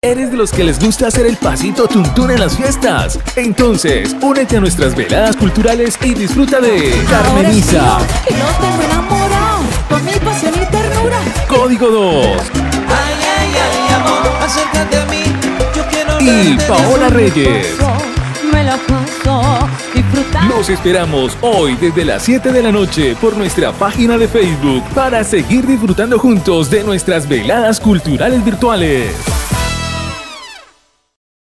¿Eres de los que les gusta hacer el pasito tuntún en las fiestas? Entonces, únete a nuestras veladas culturales y disfruta de Carmeniza. Y los tengo enamorados con mi pasión y ternura. Código 2. Ay, ay, ay, amor, acércate a mí. Yo quiero Y verte Paola de Reyes. Me la paso disfrutando. Los esperamos hoy desde las 7 de la noche por nuestra página de Facebook para seguir disfrutando juntos de nuestras veladas culturales virtuales.